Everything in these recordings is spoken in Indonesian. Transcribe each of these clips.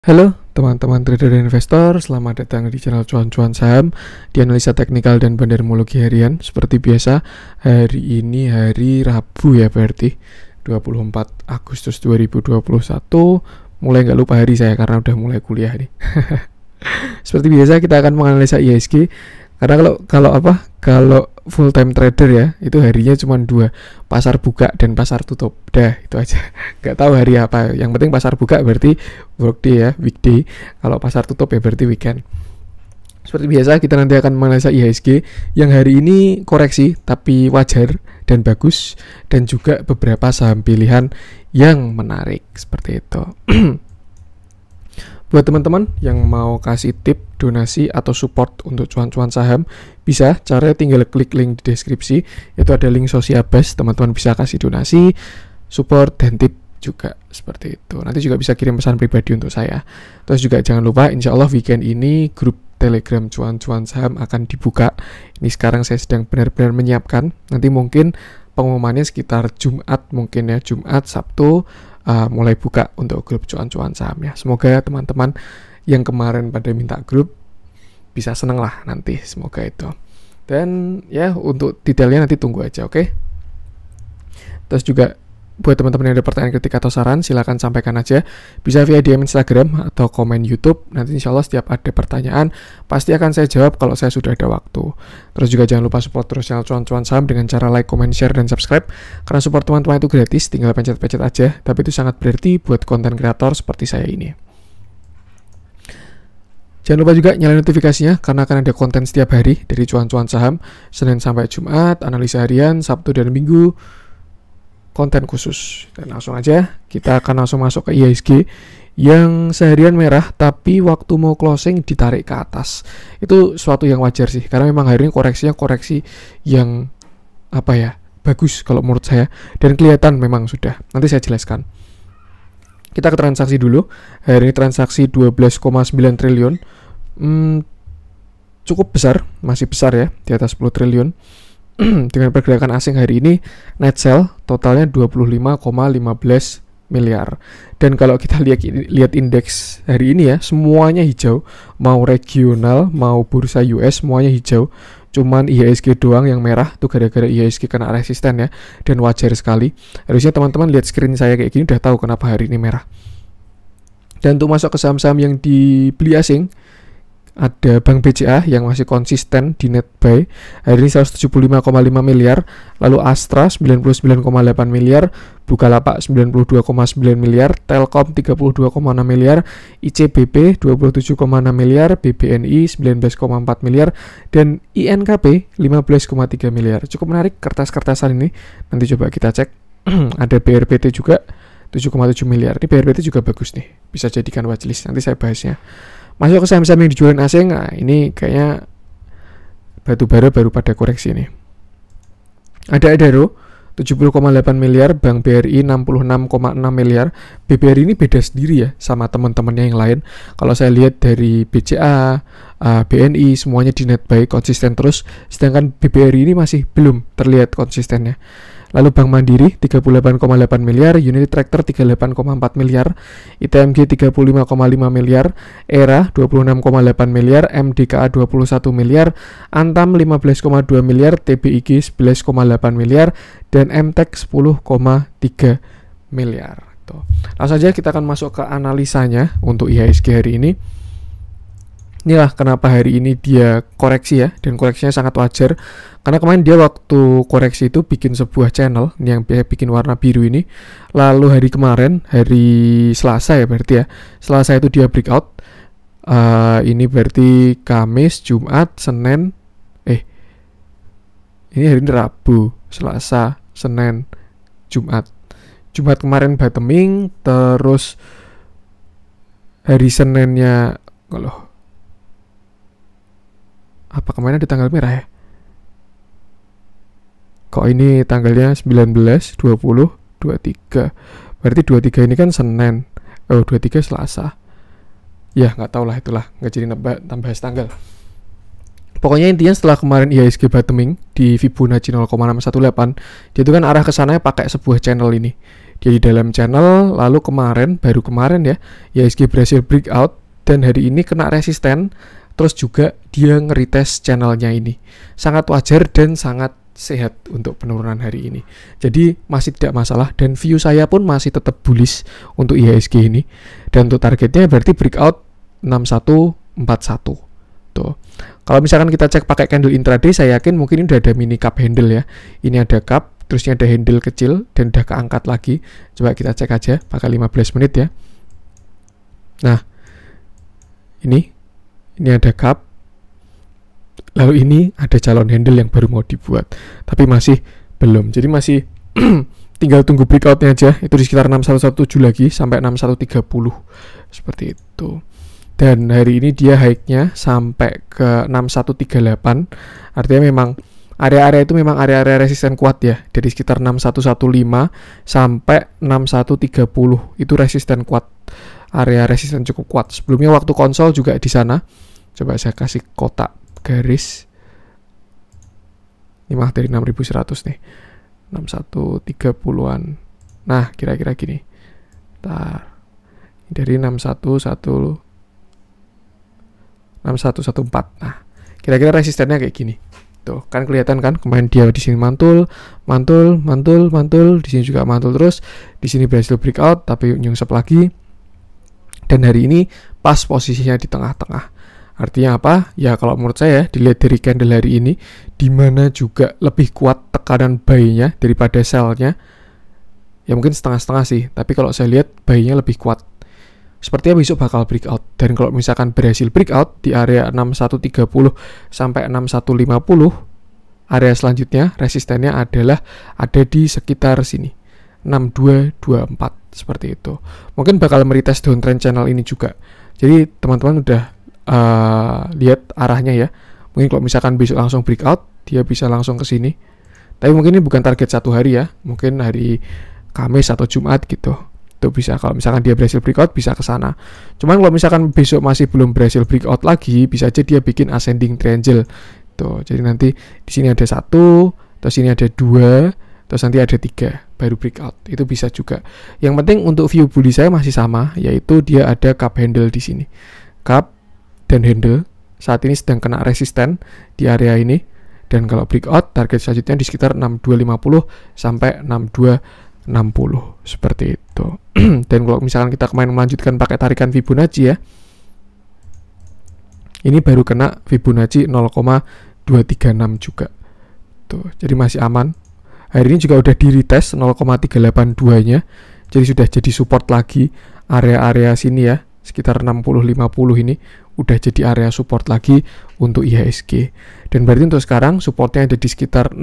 Halo teman-teman trader dan investor, selamat datang di channel Cuan-Cuan Saham di analisa teknikal dan bandarmologi harian. Seperti biasa, hari ini hari Rabu ya, berarti 24 Agustus 2021. Mulai nggak lupa hari saya karena udah mulai kuliah nih. Seperti biasa kita akan menganalisa IHSG. Karena kalau full time trader ya, itu harinya cuma 2, pasar buka dan pasar tutup. Dah, itu aja. Nggak tahu hari apa. Yang penting pasar buka berarti workday ya, weekday. Kalau pasar tutup ya berarti weekend. Seperti biasa kita nanti akan menganalisa IHSG yang hari ini koreksi tapi wajar dan bagus, dan juga beberapa saham pilihan yang menarik seperti itu. Buat teman-teman yang mau kasih tip, donasi, atau support untuk cuan-cuan saham, bisa, caranya tinggal klik link di deskripsi. Itu ada link Sosiabas, teman-teman bisa kasih donasi, support, dan tip juga seperti itu. Nanti juga bisa kirim pesan pribadi untuk saya. Terus juga jangan lupa, insya Allah weekend ini grup Telegram cuan-cuan saham akan dibuka. Ini sekarang saya sedang benar-benar menyiapkan. Nanti mungkin pengumumannya sekitar Jumat, mungkin ya, Jumat, Sabtu, mulai buka untuk grup cuan-cuan saham ya. Semoga teman-teman yang kemarin pada minta grup bisa seneng lah nanti, semoga itu. Dan ya untuk detailnya nanti tunggu aja, oke? Terus juga buat teman-teman yang ada pertanyaan, kritik, atau saran, silakan sampaikan aja. Bisa via DM Instagram atau komen YouTube. Nanti insya Allah setiap ada pertanyaan pasti akan saya jawab kalau saya sudah ada waktu. Terus juga jangan lupa support terus channel cuan-cuan saham dengan cara like, comment, share, dan subscribe. Karena support teman-teman itu gratis, tinggal pencet-pencet aja. Tapi itu sangat berarti buat konten kreator seperti saya ini. Jangan lupa juga nyalain notifikasinya karena akan ada konten setiap hari dari cuan-cuan saham, Senin sampai Jumat, analisa harian, Sabtu dan Minggu, konten khusus. Dan langsung aja kita akan langsung masuk ke IHSG yang seharian merah tapi waktu mau closing ditarik ke atas. Itu suatu yang wajar sih, karena memang hari ini koreksinya koreksi yang bagus kalau menurut saya, dan kelihatan memang sudah. Nanti saya jelaskan. Kita ke transaksi dulu. Hari ini transaksi 12,9 triliun. Cukup besar, masih besar ya, di atas 10 triliun. Dengan pergerakan asing hari ini net sell totalnya 25,15 miliar. Dan kalau kita lihat indeks hari ini ya, semuanya hijau, mau regional mau bursa US semuanya hijau. Cuman IHSG doang yang merah, tuh gara-gara IHSG kena resisten ya, dan wajar sekali. Harusnya teman-teman lihat screen saya kayak gini udah tahu kenapa hari ini merah. Dan untuk masuk ke saham-saham yang dibeli asing, ada Bank BCA yang masih konsisten di net buy. Hari ini 175,5 miliar. Lalu Astra 99,8 miliar, Bukalapak 92,9 miliar, Telkom 32,6 miliar, ICBP 27,6 miliar, BBNI 19,4 miliar, dan INKP 15,3 miliar. Cukup menarik kertas-kertasan ini. Nanti coba kita cek. Ada BRPT juga 7,7 miliar. Ini BRPT juga bagus nih, bisa jadikan watchlist. Nanti saya bahasnya. Masuk ke saham-saham yang dijualin asing. Nah, ini kayaknya batubara baru pada koreksi nih. Ada Adaro 70,8 miliar, Bank BRI 66,6 miliar. BBRI ini beda sendiri ya sama teman-temannya yang lain. Kalau saya lihat dari BCA, BNI semuanya di net buy konsisten terus, sedangkan BBRI ini masih belum terlihat konsistennya. Lalu Bank Mandiri 38,8 miliar, Unity Tractor 38,4 miliar, ITMG 35,5 miliar, ERA 26,8 miliar, MDKA 21 miliar, Antam 15,2 miliar, TBIG 11,8 miliar, dan MTEK 10,3 miliar. Tuh. Langsung saja kita akan masuk ke analisanya untuk IHSG hari ini. Inilah kenapa hari ini dia koreksi ya, dan koreksinya sangat wajar. Karena kemarin dia waktu koreksi itu bikin sebuah channel yang bikin warna biru ini. Lalu hari kemarin, hari Selasa ya berarti ya, Selasa itu dia breakout. Ini berarti Kamis, Jumat, Senin. Ini hari ini Rabu, Selasa, Senin, Jumat. Jumat kemarin bottoming, terus hari Seninnya kemarin ada tanggal merah ya? Kok ini tanggalnya 19, 20, 23. Berarti 23 ini kan Senin. 23 Selasa. Ya, nggak tahu lah, itulah. Nggak jadi tambah tanggal. Pokoknya intinya setelah kemarin IHSG bottoming di Fibonacci 0,618, dia itu kan arah ke sana pakai sebuah channel ini. dia di dalam channel, lalu baru kemarin ya IHSG berhasil breakout dan hari ini kena resisten, terus juga dia nge-retest channelnya ini. Sangat wajar dan sangat sehat untuk penurunan hari ini. Jadi masih tidak masalah dan view saya pun masih tetap bullish untuk IHSG ini. Dan untuk targetnya berarti breakout 6141. Tuh. Kalau misalkan kita cek pakai candle intraday, saya yakin mungkin ini udah ada mini cup handle ya. Ini ada cup, terusnya ada handle kecil dan udah keangkat lagi. Coba kita cek aja pakai 15 menit ya. Nah, ini ada cup. Lalu ini ada calon handle yang baru mau dibuat, tapi masih belum. Jadi masih tinggal tunggu breakoutnya aja. Itu di sekitar 6117 lagi sampai 6130 seperti itu. Dan hari ini dia high-nya sampai ke 6138. Artinya memang area-area itu memang area-area resisten kuat ya. Dari sekitar 6115 sampai 6130 itu resisten kuat. Area resisten cukup kuat. Sebelumnya waktu konsol juga di sana. Coba saya kasih kotak garis. Ini mah dari 6100 nih. 6130-an. Nah, kira-kira gini. Bentar. Dari 6114. Nah, kira-kira resistennya kayak gini. Tuh, kan kelihatan kan kemarin dia di sini mantul, di sini juga mantul terus, di sini berhasil breakout tapi nyungsep lagi. Dan hari ini pas posisinya di tengah-tengah. Artinya apa? Ya kalau menurut saya dilihat dari candle hari ini, di mana juga lebih kuat tekanan buy-nya daripada sell-nya. Ya mungkin setengah-setengah sih, tapi kalau saya lihat buy-nya lebih kuat. Sepertinya besok bakal breakout. Dan kalau misalkan berhasil breakout di area 6130 sampai 6150, area selanjutnya resistennya adalah ada di sekitar sini. 6224 seperti itu. Mungkin bakal meretest downtrend channel ini juga. Jadi teman-teman udah lihat arahnya ya. Mungkin kalau misalkan besok langsung breakout, dia bisa langsung ke sini. Tapi mungkin ini bukan target satu hari ya. Mungkin hari Kamis atau Jumat gitu. Itu bisa, kalau misalkan dia berhasil breakout bisa ke sana. Cuman kalau misalkan besok masih belum berhasil breakout lagi, bisa aja dia bikin ascending triangle. Tuh, jadi nanti di sini ada 1, terus sini ada 2, terus nanti ada 3 baru breakout. Itu bisa juga. Yang penting untuk view bullish saya masih sama, yaitu dia ada cup handle di sini. Cup dan handle saat ini sedang kena resisten di area ini, dan kalau breakout target selanjutnya di sekitar 6250 sampai 6260 seperti itu. Dan kalau misalkan kita kemarin melanjutkan pakai tarikan Fibonacci ya, ini baru kena Fibonacci 0,236 juga tuh, jadi masih aman. Hari ini juga udah di retest 0,382 nya, jadi sudah jadi support lagi. Area-area sini ya sekitar 60-50 ini udah jadi area support lagi untuk IHSG. Dan berarti untuk sekarang supportnya ada di sekitar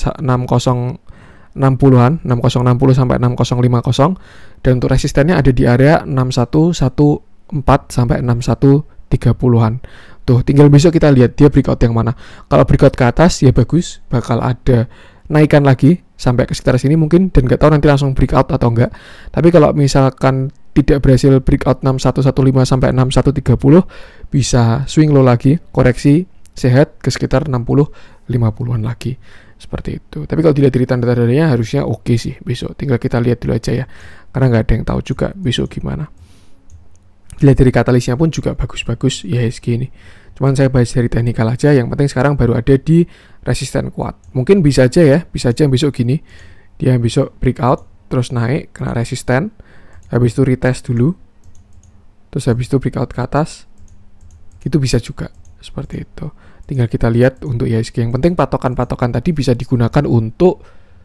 60-an, 6060 sampai 6050, dan untuk resistennya ada di area 6114 sampai 6130-an. Tuh, tinggal besok kita lihat dia breakout yang mana. Kalau breakout ke atas ya bagus, bakal ada naikan lagi sampai ke sekitar sini mungkin, dan nggak tahu nanti langsung breakout atau enggak. Tapi kalau misalkan tidak berhasil breakout 6115 sampai 6130, bisa swing low lagi, koreksi sehat ke sekitar 60-50-an lagi. Seperti itu. Tapi kalau dilihat dari tanda-tandanya harusnya oke sih besok. Tinggal kita lihat dulu aja ya. Karena nggak ada yang tahu juga besok gimana. Dilihat dari katalisnya pun juga bagus-bagus IHSG ini. Cuman saya bahas dari teknikal aja. Yang penting sekarang baru ada di resisten kuat. Mungkin bisa aja ya. Bisa aja besok gini. Dia besok breakout, terus naik, kena resisten. Habis itu retest dulu. Terus habis itu breakout ke atas. Itu bisa juga. Seperti itu. Tinggal kita lihat untuk IHSG. Yang penting patokan-patokan tadi bisa digunakan untuk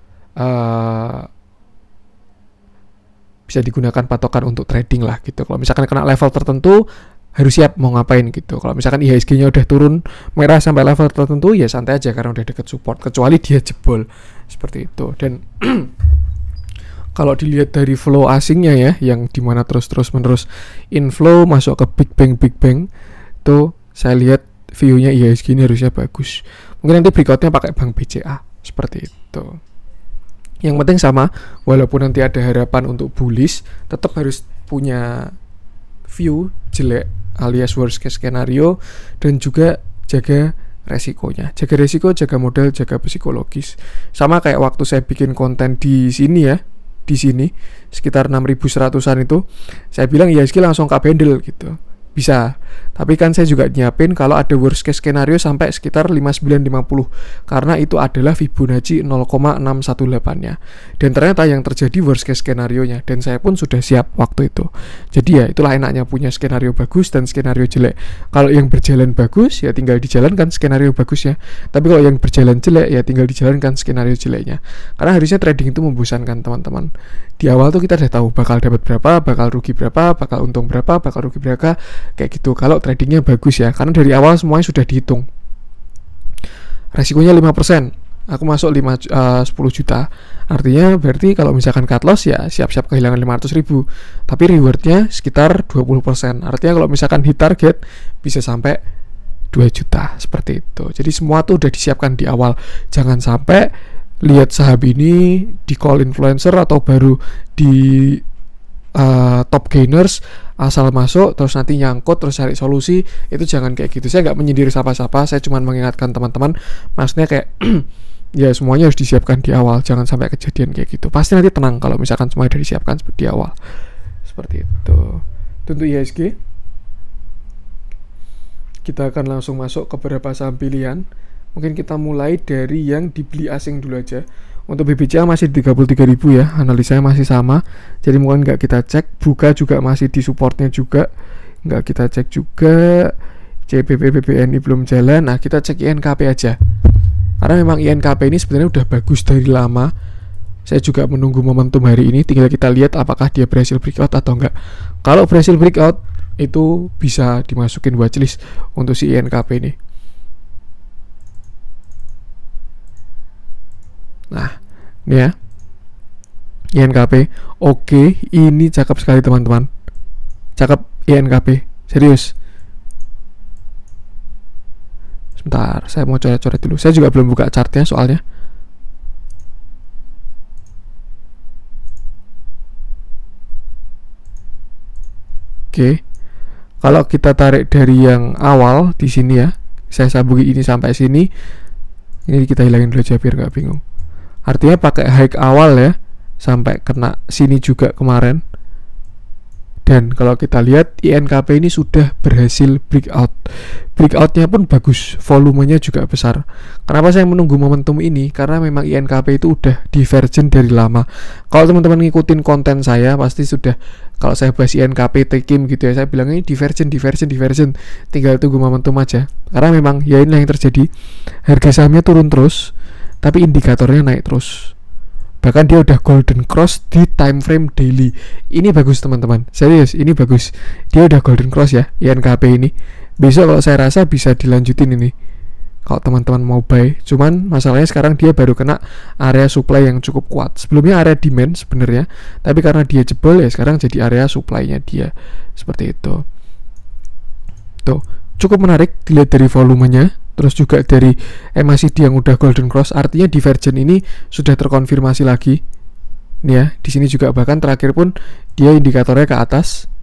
patokan untuk trading lah gitu. Kalau misalkan kena level tertentu harus siap mau ngapain gitu. Kalau misalkan IHSG-nya udah turun merah sampai level tertentu ya santai aja karena udah deket support, kecuali dia jebol seperti itu. Dan kalau dilihat dari flow asingnya ya, yang dimana terus menerus inflow masuk ke big bang tuh, saya lihat view-nya IHSG ini harusnya bagus. Mungkin nanti breakout-nya pakai bank BCA seperti itu. Yang penting sama, walaupun nanti ada harapan untuk bullish, tetap harus punya view jelek alias worst case scenario, dan juga jaga resikonya. Jaga resiko, jaga modal, jaga psikologis. Sama kayak waktu saya bikin konten di sini ya, di sini sekitar 6.100-an itu, saya bilang IHSG langsung Kak Bendel gitu. Bisa, tapi kan saya juga nyiapin kalau ada worst case skenario sampai sekitar 5950, karena itu adalah Fibonacci 0,618-nya. Dan ternyata yang terjadi worst case skenario-nya, dan saya pun sudah siap waktu itu. Jadi ya itulah enaknya punya skenario bagus dan skenario jelek. Kalau yang berjalan bagus ya tinggal dijalankan skenario bagusnya, tapi kalau yang berjalan jelek ya tinggal dijalankan skenario jeleknya. Karena harusnya trading itu membosankan teman-teman. Di awal tuh kita udah tahu bakal dapat berapa, bakal rugi berapa, bakal untung berapa, bakal rugi berapa, kayak gitu. Kalau tradingnya bagus ya, karena dari awal semuanya sudah dihitung. Resikonya 5%, aku masuk 10 juta, artinya berarti kalau misalkan cut loss ya siap-siap kehilangan 500.000, tapi rewardnya sekitar 20%, artinya kalau misalkan hit target bisa sampai 2 juta, seperti itu. Jadi semua tuh udah disiapkan di awal. Jangan sampai lihat saham ini di call influencer atau baru di top gainers asal masuk terus nanti nyangkut terus cari solusi. Itu jangan kayak gitu. Saya nggak menyindir siapa-siapa, saya cuma mengingatkan teman-teman, maksudnya kayak ya semuanya harus disiapkan di awal, jangan sampai kejadian kayak gitu. Pasti nanti tenang kalau misalkan semuanya udah disiapkan di awal, seperti itu. Untuk IHSG kita akan langsung masuk ke beberapa saham pilihan. Mungkin kita mulai dari yang dibeli asing dulu aja. Untuk BBCA masih di 33.000 ya, analisanya masih sama. Jadi mungkin nggak kita cek. Buka juga masih di supportnya juga, nggak kita cek juga. CPP BBNI belum jalan. Nah kita cek INKP aja, karena memang INKP ini sebenarnya udah bagus dari lama. Saya juga menunggu momentum hari ini. Tinggal kita lihat apakah dia berhasil breakout atau enggak. Kalau berhasil breakout itu bisa dimasukin watchlist untuk si INKP ini. Nah, ini ya INKP. Oke, ini cakep sekali teman-teman. Cakep INKP, serius. Sebentar, saya mau coret-coret dulu. Saya juga belum buka chartnya soalnya. Oke. Kalau kita tarik dari yang awal di sini ya, saya sambungi ini sampai sini. Ini kita hilangin dulu aja biar nggak bingung. Artinya pakai high awal ya, sampai kena sini juga kemarin. Dan kalau kita lihat INKP ini sudah berhasil breakout. Breakoutnya pun bagus, volumenya juga besar. Kenapa saya menunggu momentum ini? Karena memang INKP itu udah divergent dari lama. Kalau teman-teman ngikutin konten saya pasti sudah, kalau saya bahas INKP, Tekim gitu ya, saya bilang ini divergent. Tinggal tunggu momentum aja. Karena memang ya inilah yang terjadi. Harga sahamnya turun terus, tapi indikatornya naik terus. Bahkan dia udah golden cross di time frame daily. Ini bagus teman-teman, serius ini bagus. Dia udah golden cross ya INKP ini. Besok kalau saya rasa bisa dilanjutin ini kalau teman-teman mau buy. Cuman masalahnya sekarang dia baru kena area supply yang cukup kuat. Sebelumnya area demand sebenarnya, tapi karena dia jebol ya sekarang jadi area supply-nya dia. Seperti itu. Tuh, cukup menarik dilihat dari volumenya. Terus juga dari MACD yang udah golden cross, artinya divergent ini sudah terkonfirmasi lagi. Nih ya, di sini juga bahkan terakhir pun dia indikatornya ke atas,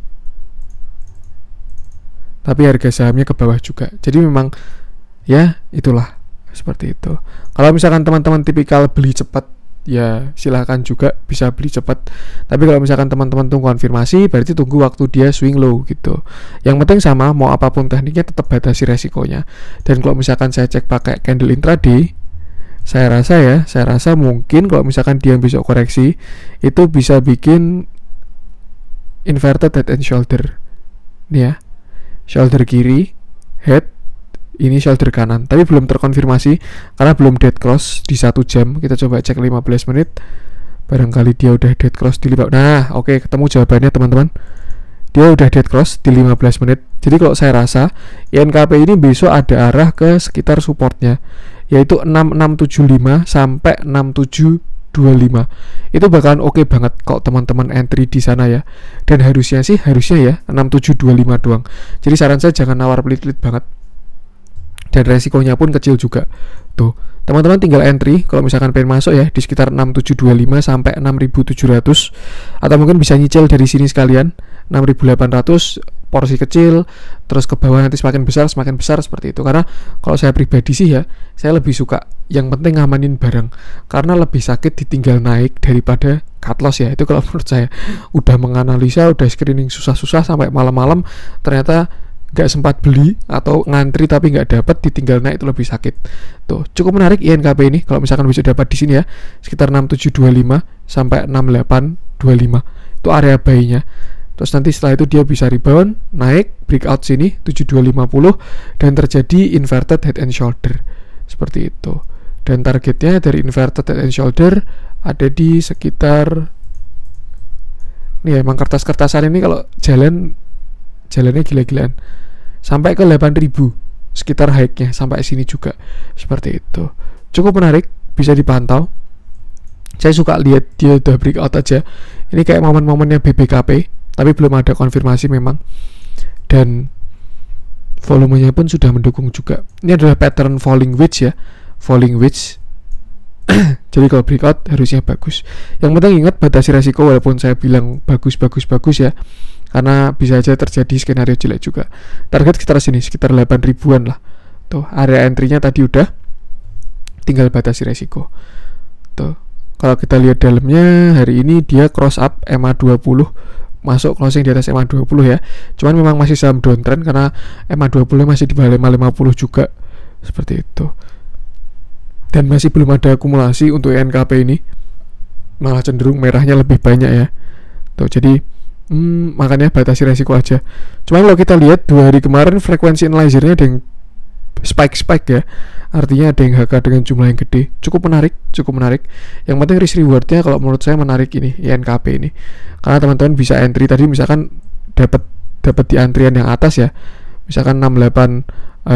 tapi harga sahamnya ke bawah juga. Jadi memang ya itulah seperti itu. Kalau misalkan teman-teman tipikal beli cepat, ya silahkan juga bisa beli cepat. Tapi kalau misalkan teman-teman tunggu konfirmasi, berarti tunggu waktu dia swing low gitu. Yang penting sama, mau apapun tekniknya tetap batasi resikonya. Dan kalau misalkan saya cek pakai candle intraday, saya rasa mungkin kalau misalkan dia besok koreksi, itu bisa bikin inverted head and shoulder. Nih ya, shoulder kiri, head, ini shoulder kanan, tapi belum terkonfirmasi karena belum dead cross di 1 jam. Kita coba cek 15 menit, barangkali dia udah dead cross di 5. Nah oke, ketemu jawabannya teman-teman. Dia udah dead cross di 15 menit. Jadi kalau saya rasa INKP ini besok ada arah ke sekitar supportnya, yaitu 6675 sampai 6725. Itu bakalan oke banget kalau teman-teman entry di sana ya. Dan harusnya ya 6725 doang. Jadi saran saya jangan nawar pelit-pelit banget. Dan resikonya pun kecil juga. Tuh, teman-teman tinggal entry kalau misalkan pengen masuk ya di sekitar 6725 sampai 6700, atau mungkin bisa nyicil dari sini sekalian 6800. porsi kecil, terus ke bawah nanti semakin besar seperti itu. Karena kalau saya pribadi sih ya, saya lebih suka yang penting ngamanin barang, karena lebih sakit ditinggal naik daripada cut loss ya. Itu kalau menurut saya. Udah menganalisa, udah screening susah-susah sampai malam-malam ternyata nggak sempat beli atau ngantri tapi nggak dapat, ditinggal naik itu lebih sakit. Tuh, cukup menarik INKP ini kalau misalkan bisa dapat di sini ya, sekitar 6725 sampai 6825 itu area buy-nya. Terus nanti setelah itu dia bisa rebound, naik, breakout sini 7250 dan terjadi inverted head and shoulder seperti itu. Dan targetnya dari inverted head and shoulder ada di sekitar nih, emang kertas-kertasan ini kalau jalannya gila-gilaan sampai ke 8000 sekitar high-nya sampai sini juga seperti itu. Cukup menarik, bisa dipantau. Saya suka lihat dia udah breakout aja. Ini kayak momen-momennya BBKP, tapi belum ada konfirmasi memang. Dan volumenya pun sudah mendukung juga. Ini adalah pattern falling wedge ya, falling wedge. Jadi kalau breakout harusnya bagus. Yang penting ingat batasi resiko, walaupun saya bilang bagus ya, karena bisa aja terjadi skenario jelek juga. Target sekitar sini, sekitar 8.000-an lah. Tuh, area entry-nya tadi udah, tinggal batasi resiko. Tuh, kalau kita lihat dalamnya hari ini dia cross up MA20, masuk closing di atas MA20 ya. Cuman memang masih saham downtrend karena MA20 masih di bawah 50 juga. Seperti itu. Dan masih belum ada akumulasi untuk NKP ini. Malah cenderung merahnya lebih banyak ya. Tuh, jadi makanya batasi resiko aja. Cuman kalau kita lihat 2 hari kemarin frekuensi analyzer-nya ada yang spike ya. Artinya ada yang HK dengan jumlah yang gede. Cukup menarik. Yang penting risk reward-nya kalau menurut saya menarik ini, INKP ini. Karena teman-teman bisa entry tadi misalkan dapat di antrian yang atas ya. Misalkan 68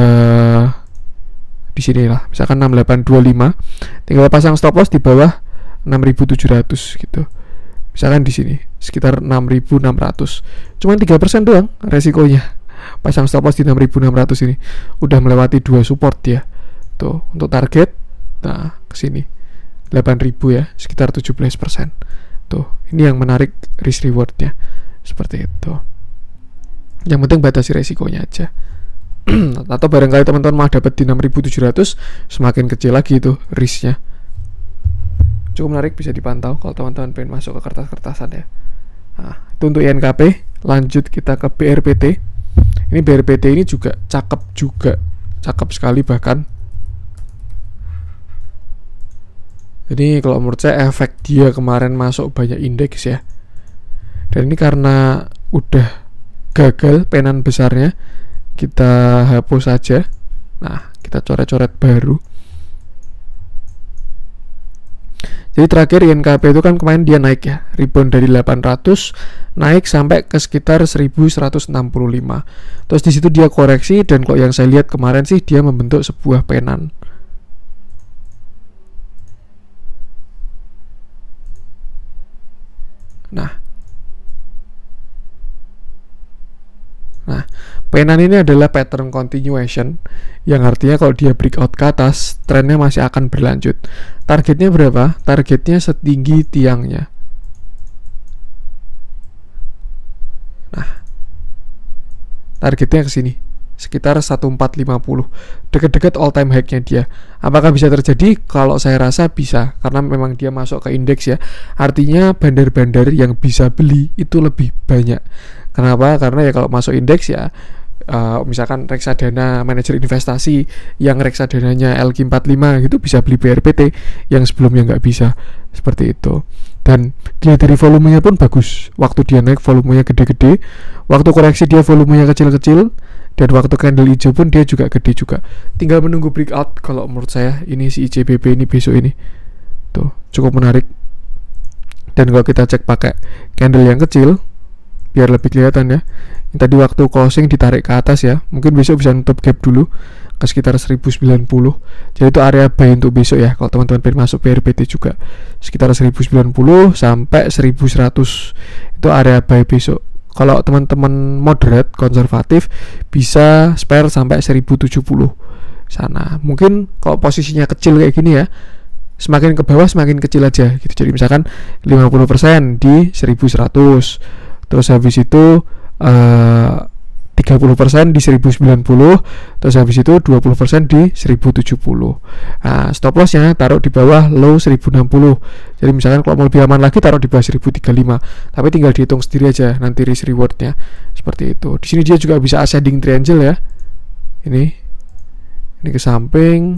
di sini lah. Misalkan 6825. Tinggal pasang stop loss di bawah 6700 gitu. Misalkan di sini sekitar 6600. Cuman 3% doang resikonya. Pasang stop loss di 6600 ini. Udah melewati 2 support ya. Tuh, untuk target nah ke sini 8000 ya, sekitar 17%. Tuh, ini yang menarik risk rewardnya. Seperti itu. Yang penting batasi resikonya aja. Atau barangkali teman-teman mau dapat di 6700, semakin kecil lagi itu risknya. Cukup menarik, bisa dipantau kalau teman-teman pengen masuk ke kertas-kertasan ya. Nah, itu untuk INKP. Lanjut kita ke BRPT. Ini BRPT ini juga cakep sekali bahkan. Jadi kalau menurut saya efek dia kemarin masuk banyak indeks ya. Dan ini karena udah gagal penan besarnya, kita hapus saja. Nah, kita coret-coret baru. Jadi terakhir INKP itu kan kemarin dia naik ya, rebound dari 800 naik sampai ke sekitar 1165. Terus di situ dia koreksi, dan kok yang saya lihat kemarin sih dia membentuk sebuah penan. Nah, penan ini adalah pattern continuation, yang artinya kalau dia breakout ke atas, trennya masih akan berlanjut. Targetnya berapa? Targetnya setinggi tiangnya. Nah, targetnya ke sini, sekitar 1450, dekat-dekat all time high-nya dia. Apakah bisa terjadi? Kalau saya rasa bisa, karena memang dia masuk ke indeks ya. Artinya bandar-bandar yang bisa beli itu lebih banyak. Kenapa? Karena ya kalau masuk indeks ya, misalkan reksadana manajer investasi yang reksadananya LQ45 gitu bisa beli BRPT yang sebelumnya nggak bisa, seperti itu. Dan dia dari volumenya pun bagus. Waktu dia naik volumenya gede-gede, waktu koreksi dia volumenya kecil-kecil, dan waktu candle hijau pun dia juga gede juga. Tinggal menunggu breakout kalau menurut saya ini si ICBP ini besok ini. Tuh, cukup menarik. Dan kalau kita cek pakai candle yang kecil biar lebih kelihatan ya. Yang tadi waktu closing ditarik ke atas ya. Mungkin besok bisa nutup gap dulu ke sekitar 1090. Jadi itu area buy untuk besok ya. Kalau teman-teman pengen masuk BRPT juga sekitar 1090 sampai 1100 itu area buy besok. Kalau teman-teman moderate konservatif bisa spare sampai 1070 sana. Mungkin kalau posisinya kecil kayak gini ya, semakin ke bawah semakin kecil aja gitu. Jadi misalkan 50% di 1100. Terus habis itu 30% di 1090, terus habis itu 20% di 1070. Nah, stop lossnya taruh di bawah low 1060. Jadi misalkan kalau mau lebih aman lagi taruh di bawah 1035. Tapi tinggal dihitung sendiri aja nanti risk rewardnya seperti itu. Di sini dia juga bisa ascending triangle ya. Ini ke samping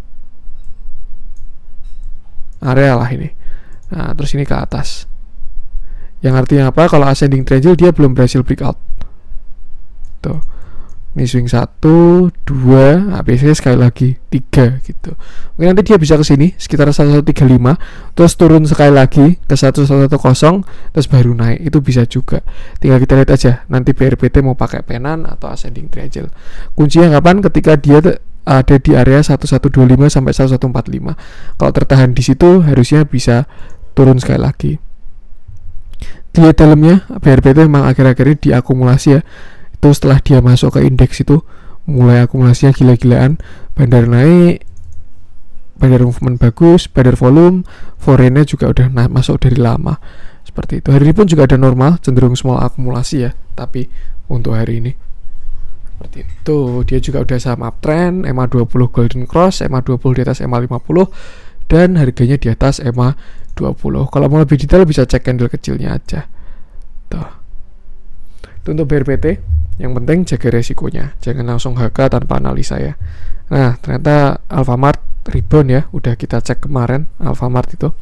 area lah ini. Nah, terus ini ke atas. Yang artinya apa? Kalau ascending triangle dia belum berhasil breakout. Tuh. Ini swing 1, 2, nah biasanya sekali lagi 3 gitu. Mungkin nanti dia bisa ke sini sekitar 1135, terus turun sekali lagi ke 1110, terus baru naik. Itu bisa juga. Tinggal kita lihat aja nanti BRPT mau pakai penan atau ascending triangle. Kuncinya kapan? Ketika dia ada di area 1125 sampai 1145. Kalau tertahan di situ harusnya bisa turun sekali lagi. Dilihat dalamnya BRPT memang akhir-akhir ini diakumulasi ya. Itu setelah dia masuk ke indeks itu mulai akumulasinya gila-gilaan, bandar naik, bandar movement bagus, bandar volume, foreignnya juga udah masuk dari lama seperti itu. Hari ini pun juga ada normal, cenderung small akumulasi ya, tapi untuk hari ini seperti itu. Dia juga udah saham uptrend, MA20 golden cross, MA20 di atas MA50, dan harganya di atas MA20. Kalau mau lebih detail bisa cek candle kecilnya aja. Tuh. Itu untuk BRPT. Yang penting jaga resikonya, jangan langsung HK tanpa analisa ya. Nah, ternyata Alfamart rebound ya, udah kita cek kemarin Alfamart itu.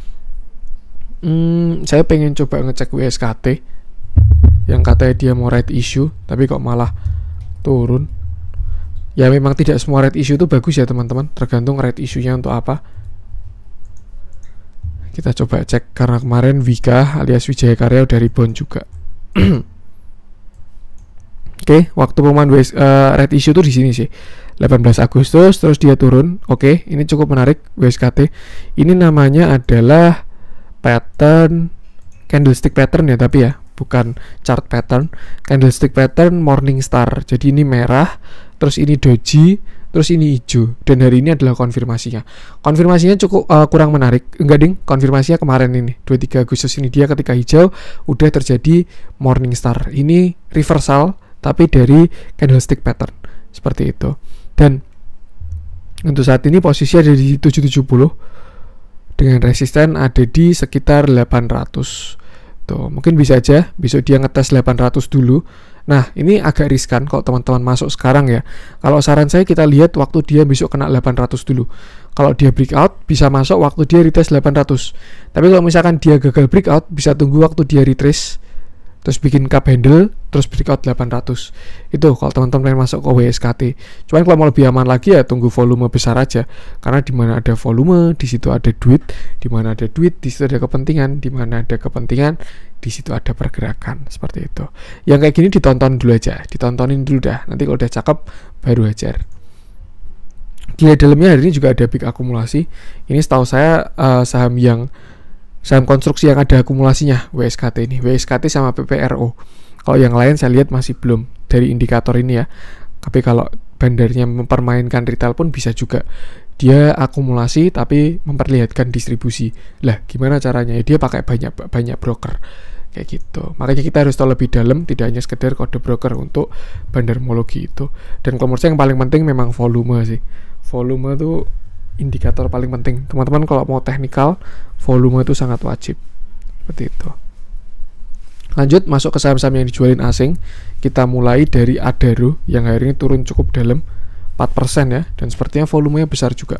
Saya pengen coba ngecek WSKT yang katanya dia mau right issue, tapi kok malah turun. Ya memang tidak semua right issue itu bagus ya teman-teman, tergantung right issue-nya untuk apa. Kita coba cek, karena kemarin Wika alias Wijaya Karya udah rebound juga. Oke, waktu pengumuman red issue tuh di sini sih, 18 Agustus, terus dia turun. Oke, ini cukup menarik WSKT. Ini namanya adalah pattern candlestick pattern ya, tapi ya bukan chart pattern. Candlestick pattern Morning Star. Jadi ini merah, terus ini doji, terus ini hijau. Dan hari ini adalah konfirmasinya. Konfirmasinya cukup kurang menarik. Enggak ding, konfirmasinya kemarin ini 23 Agustus ini dia ketika hijau udah terjadi Morning Star. Ini reversal tapi dari candlestick pattern seperti itu. Dan untuk saat ini posisi ada di 770 dengan resisten ada di sekitar 800. Tuh, mungkin bisa aja besok dia ngetes 800 dulu. Nah, ini agak riskan kalau teman-teman masuk sekarang ya. Kalau saran saya kita lihat waktu dia besok kena 800 dulu. Kalau dia breakout bisa masuk waktu dia retest 800. Tapi kalau misalkan dia gagal breakout bisa tunggu waktu dia retrace, terus bikin cup handle, terus breakout 800. Itu kalau teman-teman pengen masuk ke WSKT. Cuman kalau mau lebih aman lagi ya tunggu volume besar aja. Karena di mana ada volume, di situ ada duit. Di mana ada duit, di situ ada kepentingan. Di mana ada kepentingan, di situ ada pergerakan. Seperti itu. Yang kayak gini ditonton dulu aja. Ditontonin dulu dah. Nanti kalau udah cakep baru hajar. Di dalamnya hari ini juga ada big akumulasi. Ini setahu saya saham konstruksi yang ada akumulasinya WSKT ini, WSKT sama PPRO. Kalau yang lain saya lihat masih belum dari indikator ini ya. Tapi kalau bandarnya mempermainkan retail pun bisa juga dia akumulasi tapi memperlihatkan distribusi. Lah gimana caranya? Ya, dia pakai banyak broker kayak gitu. Makanya kita harus tahu lebih dalam, tidak hanya sekedar kode broker untuk bandarmologi itu. Dan kalau menurut saya yang paling penting memang volume sih. Volume tuh indikator paling penting. Teman-teman kalau mau teknikal, volume itu sangat wajib. Seperti itu. Lanjut masuk ke saham-saham yang dijualin asing. Kita mulai dari Adaro yang hari ini turun cukup dalam 4% ya, dan sepertinya volumenya besar juga.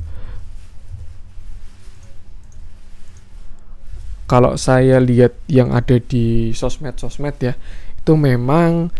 Kalau saya lihat yang ada di sosmed ya, itu memang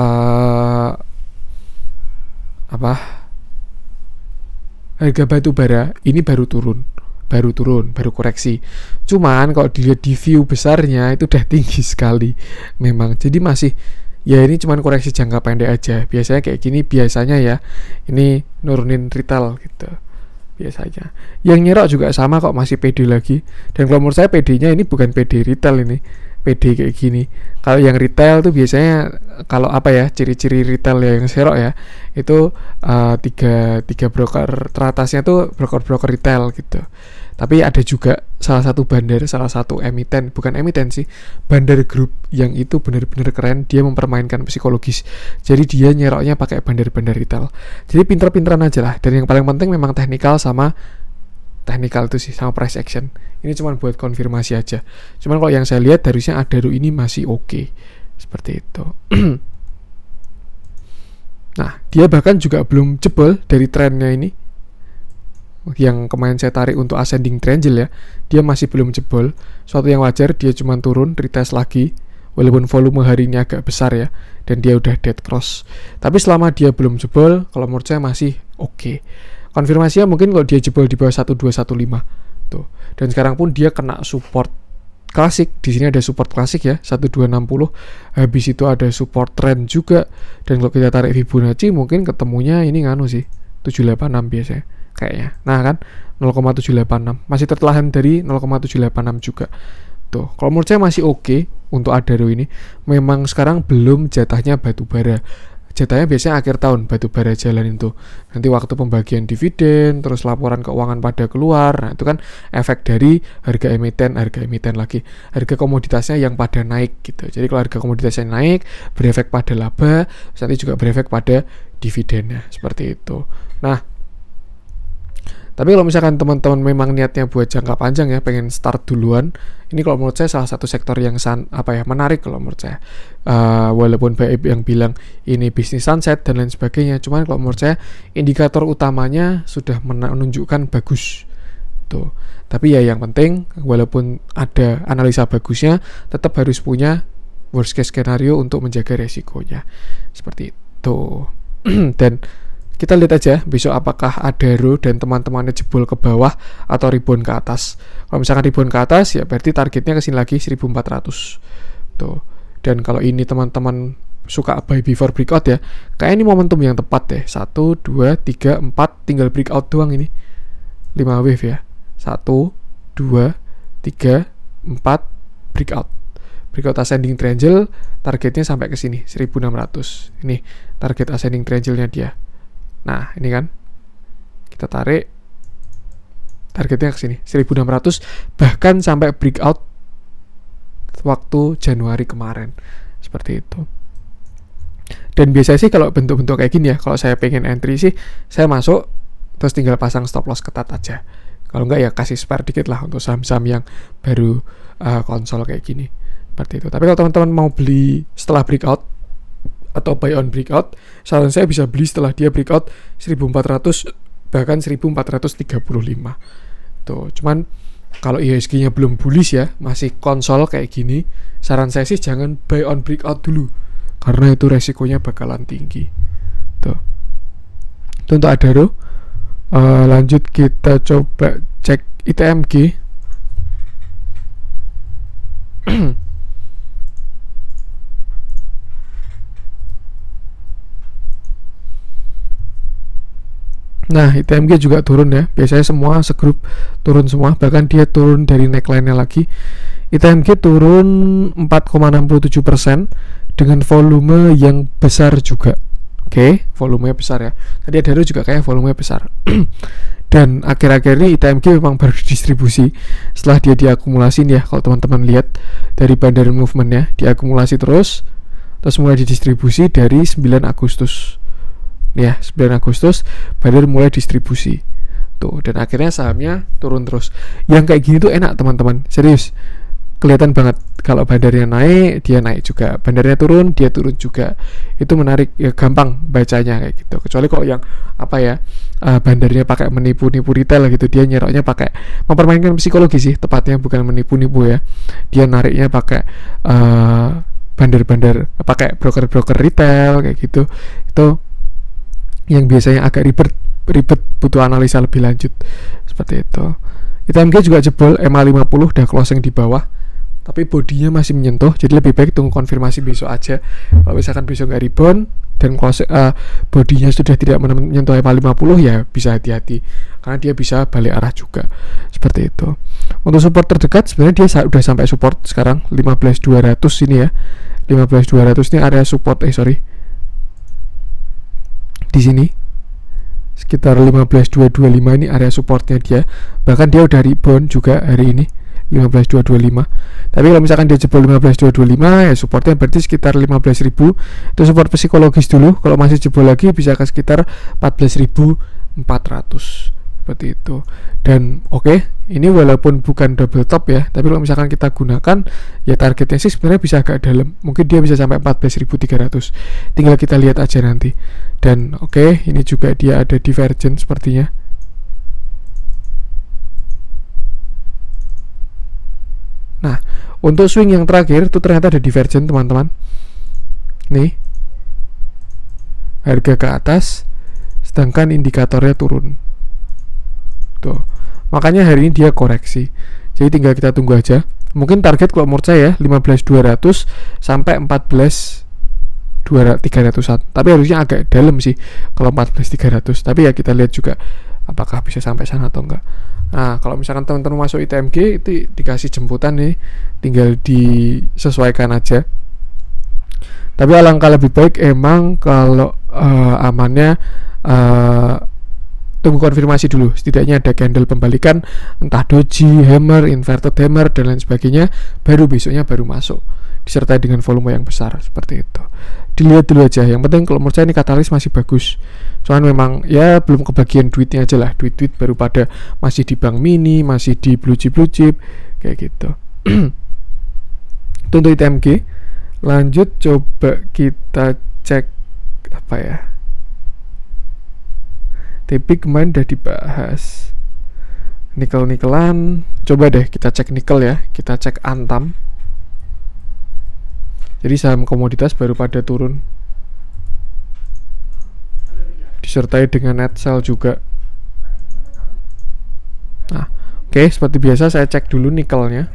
harga batu bara ini baru turun, baru koreksi. Cuman kalau dilihat di view besarnya itu udah tinggi sekali memang. Jadi masih ya ini cuman koreksi jangka pendek aja. Biasanya kayak gini biasanya ya ini nurunin retail gitu biasanya. Yang nyerok juga sama kok, masih PD lagi. Dan kalau menurut saya PD-nya ini bukan PD retail ini. PD kayak gini. Kalau yang retail tuh biasanya, kalau apa ya, ciri-ciri retail yang serok ya, itu tiga broker teratasnya tuh broker-broker retail gitu. Tapi ada juga salah satu bandar, salah satu emiten, bukan emiten sih, bandar grup yang itu bener-bener keren, dia mempermainkan psikologis. Jadi dia nyeroknya pakai bandar-bandar retail. Jadi pinter-pinteran aja lah. Dan yang paling penting memang teknikal itu sih, sama price action. Ini cuma buat konfirmasi aja. Cuman kalau yang saya lihat harusnya Adaro ini masih oke. Seperti itu. Nah, dia bahkan juga belum jebol dari trennya ini. Yang kemarin saya tarik untuk ascending triangle ya, dia masih belum jebol. Suatu yang wajar, dia cuma turun, retest lagi. Walaupun volume hari ini agak besar ya, dan dia udah dead cross. Tapi selama dia belum jebol, kalau menurut saya masih oke. Konfirmasinya mungkin kalau dia jebol di bawah 1215 tuh. Dan sekarang pun dia kena support klasik. Di sini ada support klasik ya, 1260. Habis itu ada support trend juga. Dan kalau kita tarik Fibonacci mungkin ketemunya ini nganu sih, 786 biasanya kayaknya. Nah kan 0,786 masih tertahan dari 0,786 juga. Tuh, kalau menurut saya masih oke untuk Adaro ini. Memang sekarang belum jatahnya batubara. Jatahnya biasanya akhir tahun batubara jalan itu. Nanti waktu pembagian dividen, terus laporan keuangan pada keluar. Nah, itu kan efek dari harga emiten lagi. Harga komoditasnya yang pada naik gitu. Jadi kalau harga komoditasnya naik, berefek pada laba, nanti juga berefek pada dividennya. Seperti itu. Nah, tapi kalau misalkan teman-teman memang niatnya buat jangka panjang ya, pengen start duluan, ini kalau menurut saya salah satu sektor yang menarik kalau menurut saya. Walaupun baik yang bilang ini bisnis sunset dan lain sebagainya, cuman kalau menurut saya indikator utamanya sudah menunjukkan bagus. Tuh. Tapi ya yang penting walaupun ada analisa bagusnya, tetap harus punya worst case scenario untuk menjaga resikonya. Seperti itu. Dan kita lihat aja besok apakah Adaro dan teman-temannya jebol ke bawah atau rebound ke atas. Kalau misalkan rebound ke atas ya berarti targetnya kesini lagi 1400. Tuh. Dan kalau ini teman-teman suka buy before breakout ya, kayak ini momentum yang tepat deh. 1, 2, 3, 4, tinggal breakout doang ini. 5 wave ya. 1, 2, 3, 4, breakout. Breakout ascending triangle, targetnya sampai ke sini 1600. Ini target ascending triangle-nya dia. Nah, ini kan kita tarik targetnya ke sini 1600, bahkan sampai breakout waktu Januari kemarin. Seperti itu. Dan biasanya sih kalau bentuk-bentuk kayak gini ya, kalau saya pengen entry sih saya masuk terus tinggal pasang stop loss ketat aja. Kalau enggak ya kasih spare dikit lah untuk saham-saham yang baru konsol kayak gini. Seperti itu. Tapi kalau teman-teman mau beli setelah breakout atau buy on breakout, saran saya bisa beli setelah dia breakout 1400 bahkan 1435. Tuh, cuman kalau IHSG-nya belum bullish ya, masih konsol kayak gini, saran saya sih jangan buy on breakout dulu karena itu resikonya bakalan tinggi. Tuh. Itu untuk Adaro. Lanjut kita coba cek ITMG. Nah, ITMG juga turun ya. Biasanya semua segrup turun semua, bahkan dia turun dari neckline-nya lagi. ITMG turun 4,67% dengan volume yang besar juga. Oke, volumenya besar ya. Tadi Adaro juga kayak volumenya besar. Dan akhir-akhir ini ITMG memang baru didistribusi setelah dia diakumulasi ya. Kalau teman-teman lihat dari bandar movement-nya, diakumulasi terus mulai didistribusi dari 9 Agustus. Ya, 9 Agustus baru mulai distribusi. Tuh, dan akhirnya sahamnya turun terus. Yang kayak gini tuh enak, teman-teman. Serius. Kelihatan banget kalau bandarnya naik, dia naik juga. Bandarnya turun, dia turun juga. Itu menarik, ya gampang bacanya kayak gitu. Kecuali kalau yang bandarnya pakai menipu-nipu retail gitu, dia nyeroknya pakai mempermainkan psikologi sih, tepatnya bukan menipu-nipu ya. Dia nariknya pakai bandar-bandar, pakai broker-broker retail kayak gitu. Itu yang biasanya agak ribet, butuh analisa lebih lanjut. Seperti itu. ITMG juga jebol MA50 udah closing di bawah, tapi bodinya masih menyentuh, jadi lebih baik tunggu konfirmasi besok aja. Kalau misalkan besok nggak rebound dan bodinya sudah tidak menyentuh MA50 ya bisa hati-hati. karena dia bisa balik arah juga seperti itu. Untuk support terdekat sebenarnya dia udah sampai support sekarang 15.200 ini ya. 15.200 ini area support di sini sekitar 15.225 ini area supportnya dia. Bahkan dia udah rebound juga hari ini 15.225. Tapi kalau misalkan dia jebol 15.225 ya supportnya berarti sekitar 15.000. Itu support psikologis dulu. Kalau masih jebol lagi bisa ke sekitar 14.400 seperti itu. Dan ini walaupun bukan double top ya, tapi kalau misalkan kita gunakan ya targetnya sih sebenarnya bisa agak dalam. Mungkin dia bisa sampai 14.300. Tinggal kita lihat aja nanti. Dan ini juga dia ada divergence sepertinya. Nah, untuk swing yang terakhir itu ternyata ada divergent teman-teman. Nih, harga ke atas, sedangkan indikatornya turun. Tuh, makanya hari ini dia koreksi. Jadi tinggal kita tunggu aja. Mungkin target kalau menurut saya 15.200 sampai 14.300an. Tapi harusnya agak dalam sih kalau 14.300. Tapi ya kita lihat juga apakah bisa sampai sana atau enggak. Nah, kalau misalkan teman-teman masuk ITMG itu dikasih jemputan nih, tinggal disesuaikan aja. Tapi alangkah lebih baik emang kalau amannya tunggu konfirmasi dulu, setidaknya ada candle pembalikan entah doji, hammer, inverted hammer dan lain sebagainya, baru besoknya baru masuk disertai dengan volume yang besar seperti itu. Dilihat dulu aja, yang penting kalau menurut saya ini katalis masih bagus. Cuman memang ya belum kebagian duitnya aja lah, duit baru pada masih di bank mini, masih di blue chip kayak gitu. Untuk ITMG lanjut, coba kita cek apa ya. Tapi kemarin udah dibahas nikel-nikelan. Coba deh kita cek nikel ya. Kita cek Antam. Jadi saham komoditas baru pada turun, disertai dengan net sell juga. Nah, seperti biasa saya cek dulu nikelnya.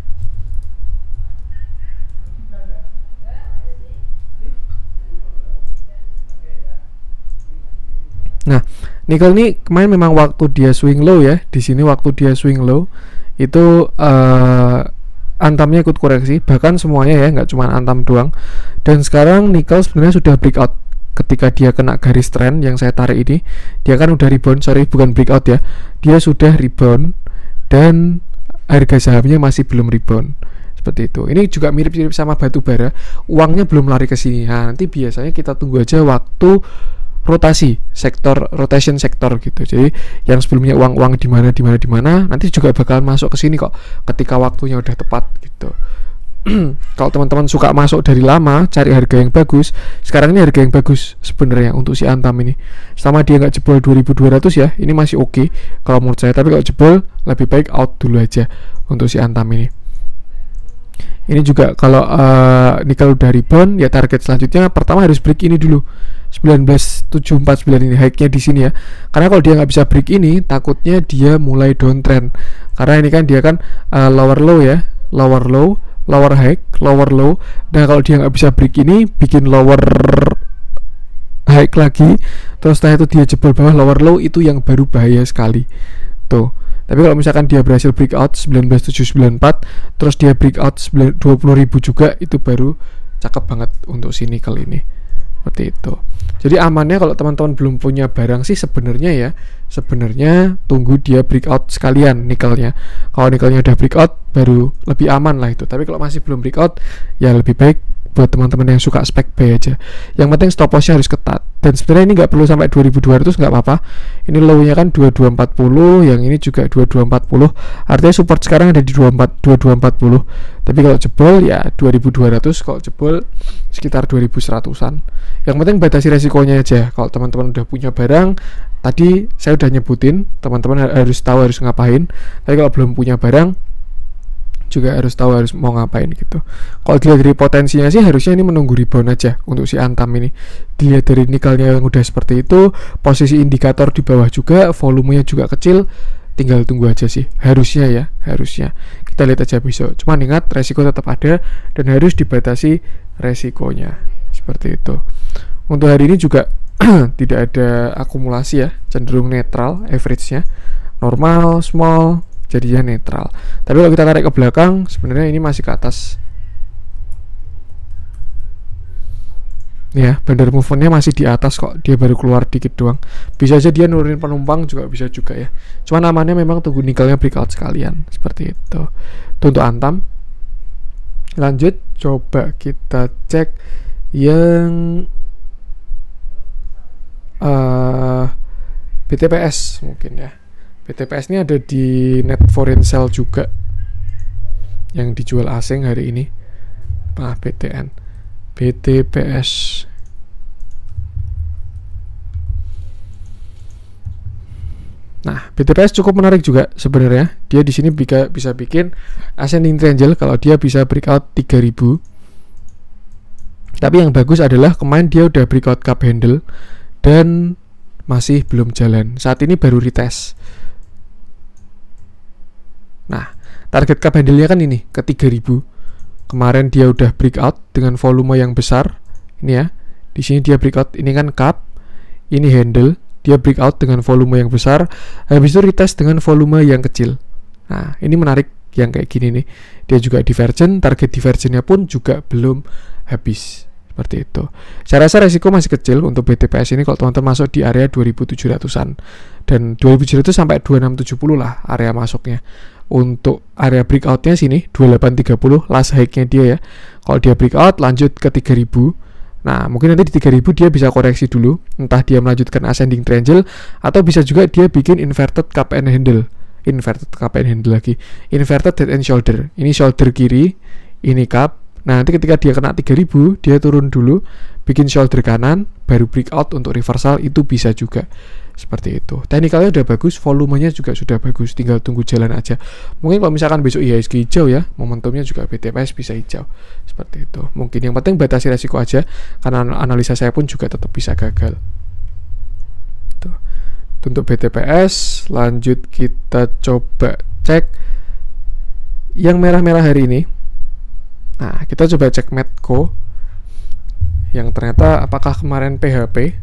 Nah, nikel ini kemarin memang waktu dia swing low ya. Di sini waktu dia swing low itu Antamnya ikut koreksi, bahkan semuanya ya, nggak cuma Antam doang. Dan sekarang nikel sebenarnya sudah breakout ketika dia kena garis trend yang saya tarik ini. Dia kan udah rebound, bukan breakout ya. Dia sudah rebound dan harga sahamnya masih belum rebound. Seperti itu. Ini juga mirip-mirip sama batu bara, uangnya belum lari ke sini. Nah, nanti biasanya kita tunggu aja waktu rotation sektor gitu. Jadi yang sebelumnya uang di mana nanti juga bakalan masuk ke sini kok ketika waktunya udah tepat gitu. Kalau teman-teman suka masuk dari lama, cari harga yang bagus. Sekarang ini harga yang bagus sebenarnya untuk si Antam ini. Sama dia nggak jebol 2200 ya, ini masih oke kalau menurut saya. Tapi kalau jebol lebih baik out dulu aja untuk si Antam ini. Ini juga kalau nikel udah rebound ya, target selanjutnya pertama harus break ini dulu, 19.749 ini high-nya di sini ya. Karena kalau dia nggak bisa break ini, takutnya dia mulai downtrend. Karena ini kan dia kan lower low ya, lower low, lower high, lower low. Nah kalau dia nggak bisa break ini, bikin lower high lagi, terus setelah itu dia jebol bawah lower low, itu yang baru bahaya sekali tuh. Tapi kalau misalkan dia berhasil breakout 19.794, terus dia breakout 20.000 juga, itu baru cakep banget untuk si nikel ini. Seperti itu. Jadi amannya kalau teman-teman belum punya barang sih sebenarnya tunggu dia breakout sekalian nikelnya. Kalau nikelnya udah breakout baru lebih aman lah itu. Tapi kalau masih belum breakout ya lebih baik buat teman-teman yang suka spek buy aja. Yang penting stop lossnya harus ketat. Dan sebenarnya ini nggak perlu sampai 2200, nggak apa-apa. Ini low-nya kan 2240, yang ini juga 2240. Artinya support sekarang ada di 2240. Tapi kalau jebol ya 2200, kalau jebol sekitar 2100-an. Yang penting batasi resikonya aja. Kalau teman-teman udah punya barang, tadi saya udah nyebutin, teman-teman harus tahu harus ngapain. Tapi kalau belum punya barang juga harus tahu harus mau ngapain gitu. Kalau dilihat dari potensinya sih harusnya ini menunggu rebound aja untuk si Antam ini. Dilihat dari nikelnya yang udah seperti itu, posisi indikator di bawah juga, volumenya juga kecil, tinggal tunggu aja sih. Harusnya kita lihat aja besok. Cuman ingat resiko tetap ada dan harus dibatasi resikonya. Seperti itu. Untuk hari ini juga tidak ada akumulasi ya, cenderung netral, average-nya normal, small, jadinya netral. Tapi kalau kita tarik ke belakang, sebenarnya ini masih ke atas. Ya, bandar movementnya masih di atas kok, dia baru keluar dikit doang. Bisa aja dia nurunin penumpang juga bisa juga ya. Cuma namanya memang tunggu nikelnya breakout sekalian, seperti itu. Itu untuk Antam. Lanjut, coba kita cek yang BTPS mungkin ya. BTPS ini ada di net foreign sale juga yang dijual asing hari ini. BTN BTPS. Nah, BTPS cukup menarik juga sebenarnya. Dia di sini bisa bikin ascending triangle kalau dia bisa breakout 3000. Tapi yang bagus adalah kemarin dia udah breakout cup handle dan masih belum jalan. Saat ini baru retest. Nah, target cup handle-nya kan ini ke 3000. Kemarin dia udah breakout dengan volume yang besar. Ini ya. Di sini dia breakout, ini kan cup, ini handle, dia breakout dengan volume yang besar, habis itu retest dengan volume yang kecil. Nah, ini menarik yang kayak gini nih. Dia juga divergent, target divergentnya pun juga belum habis. Seperti itu. Saya rasa resiko masih kecil untuk BTPS ini kalau teman-teman masuk di area 2700-an. Dan 2700 sampai 2670 lah area masuknya. Untuk area breakoutnya sini 2830 last high-nya dia ya. Kalau dia breakout lanjut ke 3000. Nah, mungkin nanti di 3000 dia bisa koreksi dulu, entah dia melanjutkan ascending triangle atau bisa juga dia bikin inverted cup and handle. Inverted cup and handle lagi. Inverted head and shoulder. Ini shoulder kiri, ini cup. Nah, nanti ketika dia kena 3000, dia turun dulu, bikin shoulder kanan, baru breakout untuk reversal, itu bisa juga. Seperti itu. Teknikalnya udah bagus, volumenya juga sudah bagus, tinggal tunggu jalan aja. Mungkin kalau misalkan besok IHSG hijau ya, momentumnya juga BTPS bisa hijau. Seperti itu. Mungkin yang penting batasi resiko aja, karena analisa saya pun juga tetap bisa gagal. Tuh. Untuk BTPS, lanjut kita coba cek yang merah-merah hari ini. Nah, kita coba cek Medco yang ternyata apakah kemarin PHP.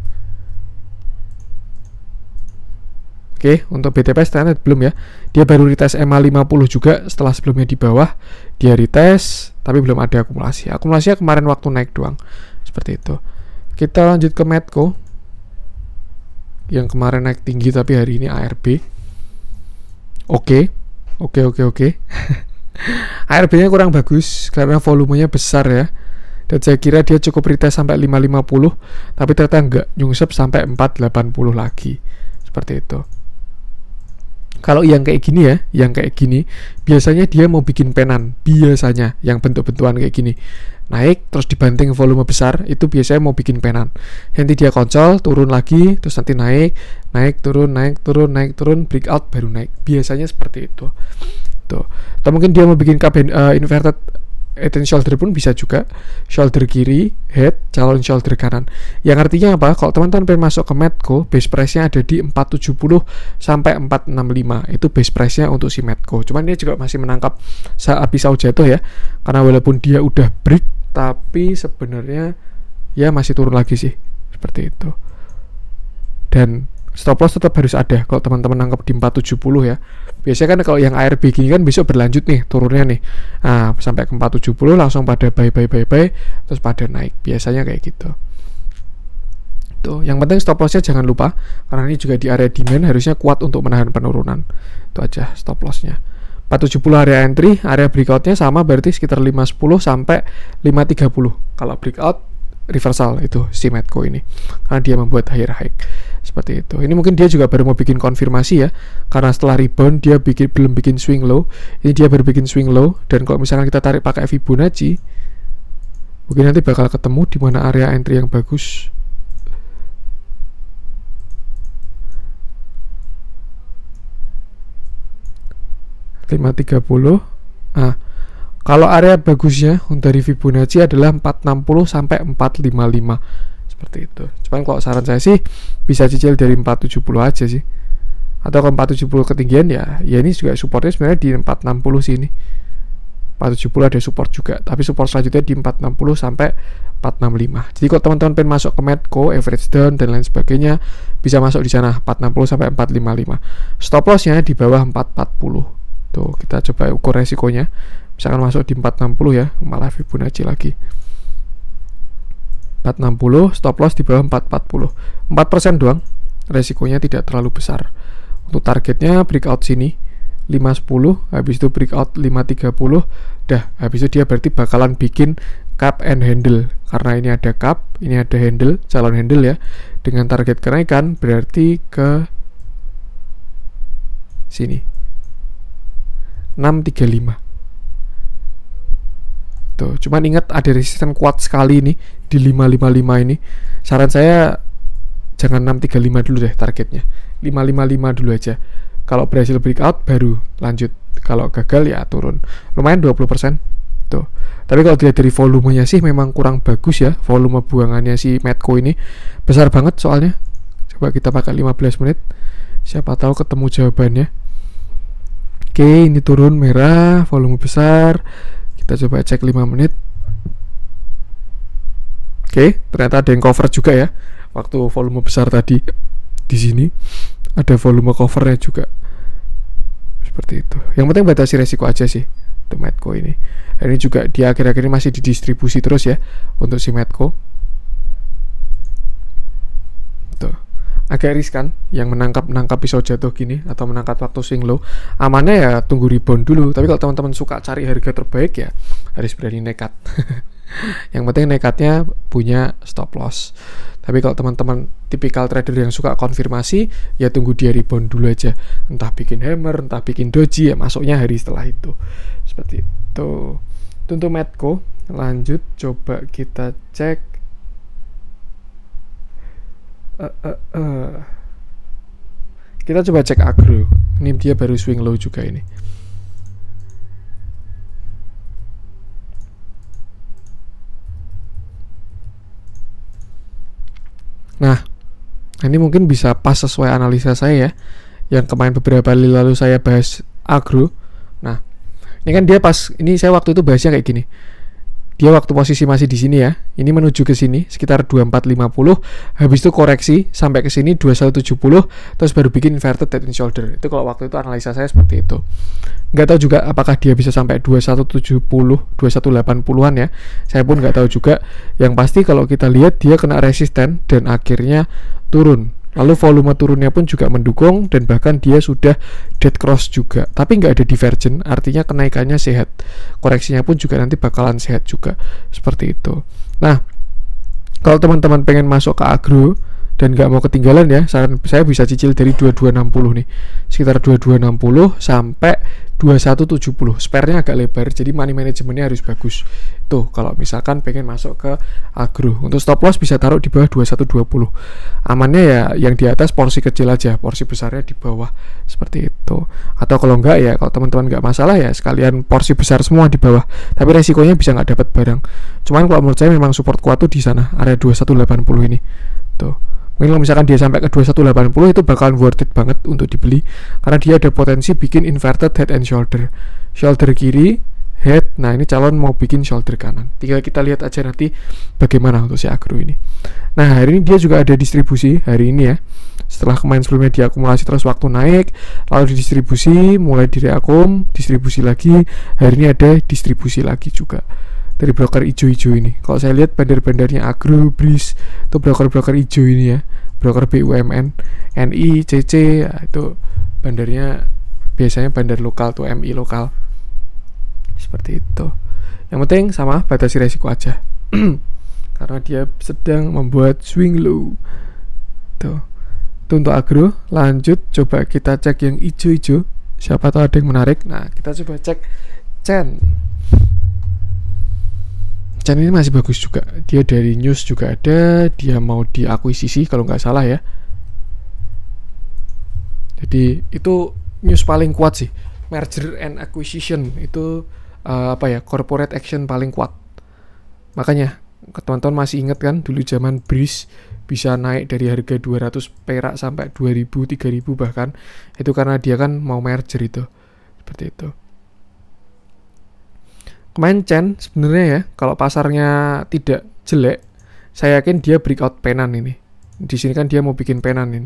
Oke, untuk BTPS ternyata belum ya. Dia baru retest EMA 50 juga setelah sebelumnya di bawah. Dia retest, tapi belum ada akumulasi. Akumulasinya kemarin waktu naik doang. Seperti itu. Kita lanjut ke Medco yang kemarin naik tinggi tapi hari ini ARB. Oke. ARB-nya kurang bagus karena volumenya besar ya. Dan saya kira dia cukup retest sampai 550, tapi ternyata enggak, nyungsep sampai 480 lagi. Seperti itu. Kalau yang kayak gini ya, yang kayak gini, biasanya dia mau bikin penan, biasanya yang bentuk-bentukan kayak gini. Naik, terus dibanting volume besar, itu biasanya mau bikin penan. Nanti dia koncol, turun lagi, terus nanti naik, turun, breakout, baru naik. Biasanya seperti itu. Tuh. Atau mungkin dia mau bikin inverted head and shoulder pun bisa juga. Shoulder kiri, head, calon shoulder kanan. Yang artinya apa? Kalau teman-teman pengen masuk ke Medco, base price-nya ada di 470 sampai 465. Itu base price-nya untuk si Medco. Cuman dia juga masih menangkap pisau jatuh ya. Karena walaupun dia udah break, tapi sebenarnya ya masih turun lagi sih. Seperti itu. Dan stop loss tetap harus ada kalau teman-teman nangkep di 470 ya. Biasanya kan kalau yang ARB gini kan besok berlanjut nih turunnya nih. Nah, sampai ke 470 langsung pada buy terus pada naik. Biasanya kayak gitu. Tuh, yang penting stop lossnya jangan lupa karena ini juga di area demand harusnya kuat untuk menahan penurunan. Itu aja stop lossnya. 470 area entry, area breakoutnya sama berarti sekitar 510 sampai 530. Kalau breakout reversal itu si Medco ini karena dia membuat higher high seperti itu. Ini mungkin dia juga baru mau bikin konfirmasi ya, karena setelah rebound dia belum bikin swing low. Ini dia baru bikin swing low, dan kalau misalkan kita tarik pakai Fibonacci mungkin nanti bakal ketemu di mana area entry yang bagus. $5.30. Nah, kalau area bagusnya dari Fibonacci adalah 460 sampai 455 seperti itu. Cuman kalau saran saya sih bisa cicil dari 470 aja sih. Atau kalau 470 ketinggian ya ini juga supportnya sebenarnya di 460 sini. 470 ada support juga, tapi support selanjutnya di 460 sampai 465. Jadi kalau teman-teman pengen masuk ke Medco, average down dan lain sebagainya, bisa masuk di sana 460 sampai 455. Stop lossnya di bawah 440. Tuh, kita coba ukur resikonya. Misalkan masuk di 460 ya, malah Fibonacci lagi. 460, stop loss di bawah 440. 4% doang. Resikonya tidak terlalu besar. Untuk targetnya breakout sini 510, habis itu breakout 530. Dah, habis itu dia berarti bakalan bikin cup and handle. Karena ini ada cup, ini ada handle, calon handle ya. Dengan target kenaikan berarti ke sini 635. Tuh, cuman ingat ada resisten kuat sekali ini di 555 ini. Saran saya jangan 635 dulu deh targetnya. 555 dulu aja. Kalau berhasil breakout baru lanjut. Kalau gagal ya turun. Lumayan 20%. Tuh. Tapi kalau dilihat dari volumenya sih memang kurang bagus ya. Volume buangannya si Medco ini besar banget soalnya. Coba kita pakai 15 menit. Siapa tahu ketemu jawabannya. Oke, ini turun merah, volume besar. Kita coba cek 5 menit. Oke, ternyata ada yang cover juga ya. Waktu volume besar tadi di sini ada volume covernya juga. Seperti itu. Yang penting batasi resiko aja sih untuk Medco ini. Dan ini juga di akhir-akhir ini masih didistribusi terus ya untuk si Medco. Tuh. Agak riskan yang menangkap pisau jatuh gini atau menangkap waktu swing low. Amannya ya tunggu rebound dulu. Tapi kalau teman-teman suka cari harga terbaik ya harus berani nekat. Yang penting nekatnya punya stop loss. Tapi kalau teman-teman tipikal trader yang suka konfirmasi, ya tunggu dia rebound dulu aja. Entah bikin hammer, entah bikin doji, ya masuknya hari setelah itu. Seperti itu. Untuk Medco, lanjut coba kita cek. Kita coba cek agro. Ini dia baru swing low juga ini. Nah, ini mungkin bisa pas sesuai analisa saya ya. Yang kemarin beberapa kali lalu saya bahas agro. Nah, ini kan dia pas, ini saya waktu itu bahasnya kayak gini. Dia waktu posisi masih di sini ya. Ini menuju ke sini sekitar 2450, habis itu koreksi sampai ke sini 2170, terus baru bikin inverted head and shoulder. Itu kalau waktu itu analisa saya seperti itu. Nggak tahu juga apakah dia bisa sampai 2170, 2180-an ya. Saya pun nggak tahu juga. Yang pasti kalau kita lihat dia kena resisten dan akhirnya turun. Lalu volume turunnya pun juga mendukung dan bahkan dia sudah dead cross juga. Tapi nggak ada divergent, artinya kenaikannya sehat. Koreksinya pun juga nanti bakalan sehat juga. Seperti itu. Nah, kalau teman-teman pengen masuk ke agro dan nggak mau ketinggalan ya, saran saya bisa cicil dari 2260 nih. Sekitar 2260 sampai 2170. Spare-nya agak lebar, jadi money managementnya harus bagus. Tuh, kalau misalkan pengen masuk ke agro. Untuk stop loss bisa taruh di bawah 2120. Amannya ya yang di atas porsi kecil aja, porsi besarnya di bawah. Seperti itu. Atau kalau enggak ya, kalau teman-teman nggak masalah ya sekalian porsi besar semua di bawah. Tapi resikonya bisa nggak dapat barang. Cuman kalau menurut saya memang support kuat tuh di sana, area 2180 ini. Tuh. Mungkin kalau misalkan dia sampai ke 2180 itu bakalan worth it banget untuk dibeli karena dia ada potensi bikin inverted head and shoulder. Shoulder kiri, head. Nah, ini calon mau bikin shoulder kanan. Tinggal kita lihat aja nanti bagaimana untuk si agro ini. Nah, hari ini dia juga ada distribusi hari ini ya. Setelah kemarin sebelumnya diakumulasi terus waktu naik, lalu didistribusi, mulai direakum, distribusi lagi. Hari ini ada distribusi lagi juga dari broker hijau-hijau ini. Kalau saya lihat bandar-bandarnya Agro, Breeze, itu broker-broker hijau ini ya, broker BUMN, NI, CC, ya, itu bandarnya biasanya bandar lokal tuh, MI lokal. Seperti itu. Yang penting sama batasi resiko aja. Karena dia sedang membuat swing low. Tuh. Itu untuk agro. Lanjut coba kita cek yang hijau-hijau. Siapa tahu ada yang menarik. Nah, kita coba cek Chen. Chen ini masih bagus juga. Dia dari news juga ada. Dia mau diakuisisi kalau nggak salah ya. Jadi itu news paling kuat sih. Merger and acquisition itu corporate action paling kuat. Makanya teman-teman masih ingat kan dulu zaman Breeze bisa naik dari harga 200 perak sampai 2000, 3000 bahkan. Itu karena dia kan mau merger itu. Seperti itu. Kemarin Chen sebenarnya ya, kalau pasarnya tidak jelek, saya yakin dia breakout penan ini. Di sini kan dia mau bikin penan ini.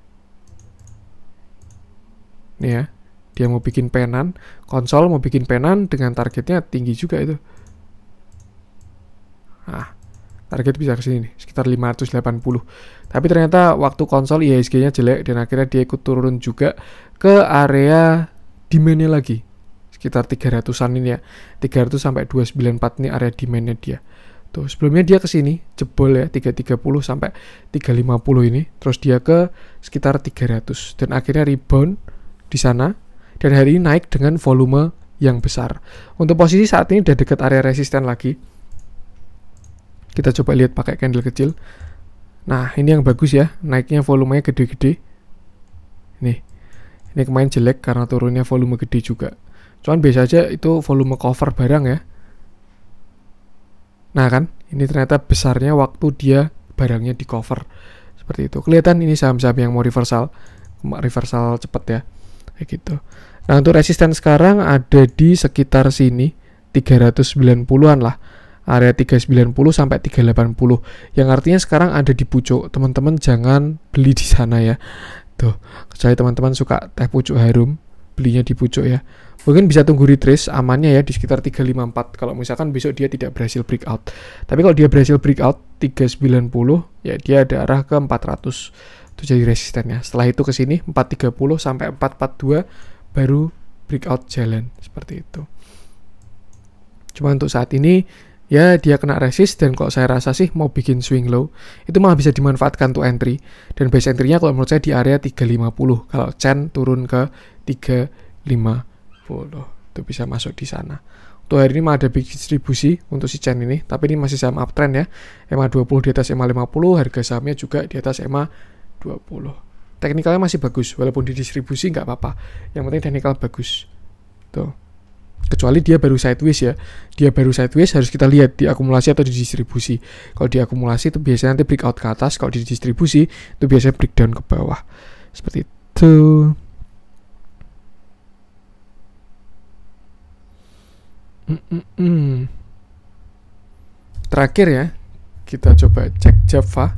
Nih ya, dia mau bikin penan, konsol mau bikin penan dengan targetnya tinggi juga itu. Nah, target bisa ke sini nih, sekitar 580. Tapi ternyata waktu konsol IHSG-nya jelek dan akhirnya dia ikut turun juga ke area demand-nya lagi. Sekitar 300-an ini ya. 300 sampai 294 ini area demand-nya dia. Tuh, sebelumnya dia ke sini jebol ya 330 sampai 350 ini, terus dia ke sekitar 300 dan akhirnya rebound di sana dan hari ini naik dengan volume yang besar. Untuk posisi saat ini udah dekat area resisten lagi. Kita coba lihat pakai candle kecil. Nah, ini yang bagus ya, naiknya volumenya gede-gede. Nih. Ini kemarin jelek karena turunnya volume gede juga. Cuman biasa aja itu volume cover barang ya. Nah kan, ini ternyata besarnya waktu dia barangnya di cover. Seperti itu. Kelihatan ini saham-saham yang mau reversal cepet ya. Kayak gitu. Nah, untuk resisten sekarang ada di sekitar sini 390-an lah. Area 390 sampai 380. Yang artinya sekarang ada di pucuk. Teman-teman jangan beli di sana ya. Tuh, kecuali teman-teman suka teh pucuk harum, belinya di pucuk ya. Mungkin bisa tunggu retrace amannya ya di sekitar 354 kalau misalkan besok dia tidak berhasil breakout. Tapi kalau dia berhasil breakout 390 ya dia ada arah ke 400. Itu jadi resistennya. Setelah itu ke sini 430 sampai 442 baru breakout jalan seperti itu. Cuma untuk saat ini ya dia kena resist dan kalau saya rasa sih mau bikin swing low itu malah bisa dimanfaatkan untuk entry dan base entry-nya kalau menurut saya di area 350 kalau Chen turun ke 350 itu bisa masuk di sana. Untuk hari ini malah ada big distribusi untuk si Chen ini, tapi ini masih saham uptrend ya. EMA 20 di atas EMA 50, harga sahamnya juga di atas EMA 20. Teknikalnya masih bagus walaupun di distribusi nggak apa-apa. Yang penting teknikal bagus. Tuh. Kecuali dia baru sideways ya. Dia baru sideways harus kita lihat di akumulasi atau di distribusi. Kalau di akumulasi itu biasanya nanti breakout ke atas, kalau di distribusi itu biasanya breakdown ke bawah. Seperti itu. Terakhir ya, kita coba cek Java.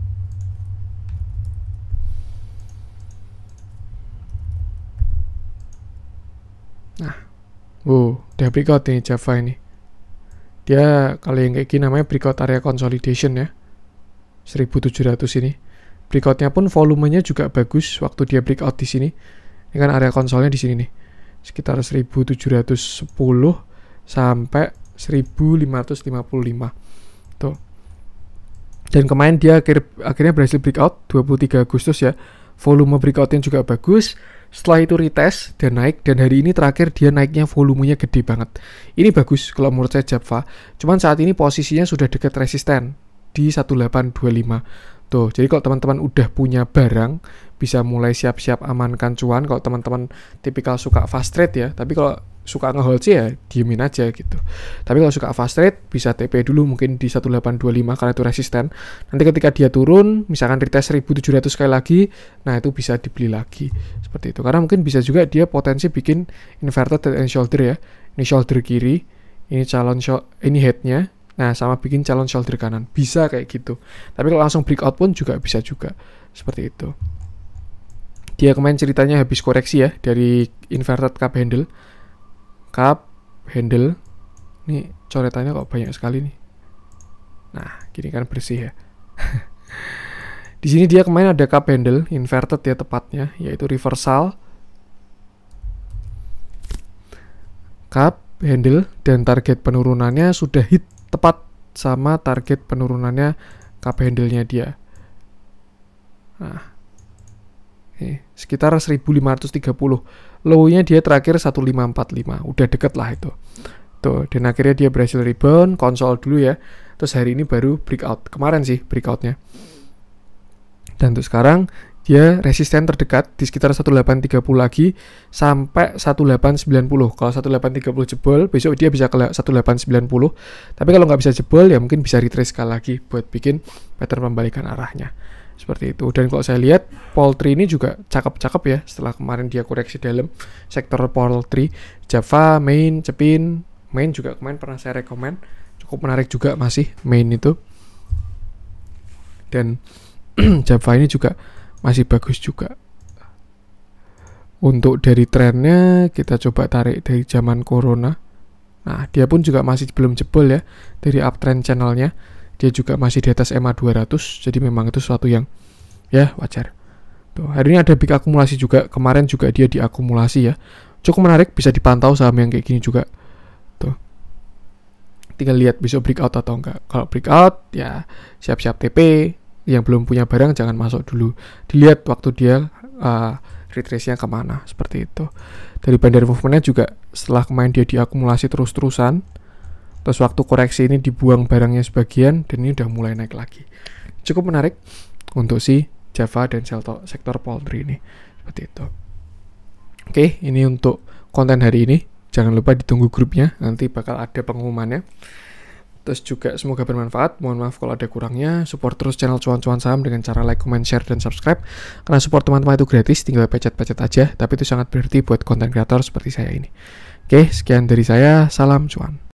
Nah, udah breakout nih Java ini. Dia kalau yang kayak gini namanya breakout area consolidation ya. 1700 ini. Breakoutnya pun volumenya juga bagus waktu dia breakout di sini. Ini kan area konsolnya di sini nih. Sekitar 1710 sampai 1555 tuh. Dan kemarin dia akhirnya berhasil breakout 23 Agustus ya. Volume breakoutnya juga bagus. Setelah itu retest dan naik, dan hari ini terakhir dia naiknya volumenya gede banget. Ini bagus kalau menurut saya Java. Cuman saat ini posisinya sudah dekat resisten di 1825 tuh. Jadi kalau teman-teman udah punya barang bisa mulai siap-siap amankan cuan. Kalau teman-teman tipikal suka fast trade ya, tapi kalau suka ngehold sih ya diemin aja gitu. Tapi kalau suka fast trade bisa TP dulu mungkin di 1825 karena itu resisten. Nanti ketika dia turun misalkan retest 1700 sekali lagi, nah itu bisa dibeli lagi seperti itu. Karena mungkin bisa juga dia potensi bikin inverted head and shoulder ya. Ini shoulder kiri, ini ini headnya. Nah sama bikin calon shoulder kanan, bisa kayak gitu. Tapi kalau langsung breakout pun juga bisa juga seperti itu. Dia kemarin ceritanya habis koreksi ya dari inverted cup handle. Cup handle nih coretannya kok banyak sekali nih. Nah gini kan bersih ya. Di sini dia kemarin ada cup handle inverted ya tepatnya, yaitu reversal cup handle dan target penurunannya sudah hit tepat sama target penurunannya cup handle-nya dia. Nah sekitar 1530. Low-nya dia terakhir 1545. Udah deket lah itu. Tuh, dan akhirnya dia berhasil rebound, konsol dulu ya. Terus hari ini baru breakout. Kemarin sih breakoutnya. Dan untuk sekarang dia resisten terdekat di sekitar 1830 lagi sampai 1890. Kalau 1830 jebol, besok dia bisa ke 1890. Tapi kalau nggak bisa jebol ya mungkin bisa retrace sekali lagi buat bikin pattern pembalikan arahnya. Seperti itu. Dan kalau saya lihat poultry ini juga cakep-cakep ya setelah kemarin dia koreksi dalam sektor poultry. Java, Main, Cepin, Main juga kemarin pernah saya rekomen, cukup menarik juga masih Main itu. Dan Java ini juga masih bagus juga. Untuk dari trennya kita coba tarik dari zaman corona. Nah, dia pun juga masih belum jebol ya dari uptrend channelnya. Dia juga masih di atas EMA 200, jadi memang itu sesuatu yang ya wajar. Tuh, hari ini ada big akumulasi juga, kemarin juga dia diakumulasi ya. Cukup menarik, bisa dipantau saham yang kayak gini juga. Tuh. Tinggal lihat bisa breakout atau enggak. Kalau breakout ya siap-siap TP, yang belum punya barang jangan masuk dulu. Dilihat waktu dia retrace-nya kemana, seperti itu. Dari bandar movementnya juga setelah kemarin dia diakumulasi terus-terusan, terus waktu koreksi ini dibuang barangnya sebagian, dan ini udah mulai naik lagi. Cukup menarik untuk si Java dan sektor poultry ini, seperti itu. Oke, ini untuk konten hari ini. Jangan lupa ditunggu grupnya, nanti bakal ada pengumumannya. Terus juga semoga bermanfaat. Mohon maaf kalau ada kurangnya. Support terus channel Cuan-Cuan Saham dengan cara like, comment, share, dan subscribe. Karena support teman-teman itu gratis, tinggal pecet-pecet aja. Tapi itu sangat berarti buat konten kreator seperti saya ini. Oke, sekian dari saya. Salam cuan.